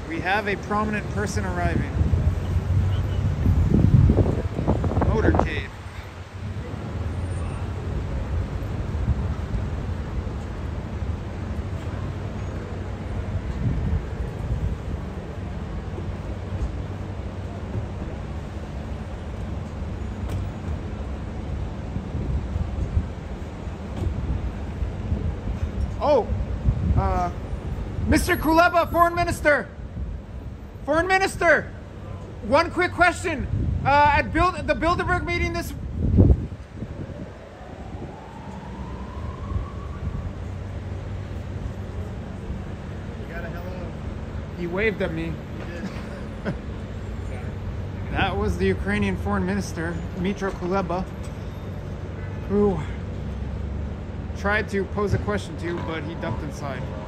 We have a prominent person arriving. Motorcade. Oh, Mr. Kuleba, Foreign Minister. Foreign Minister, one quick question. At the Bilderberg meeting this... You got a hello. He waved at me. He did. That was the Ukrainian Foreign Minister, Dmytro Kuleba, who tried to pose a question to you, but he ducked inside.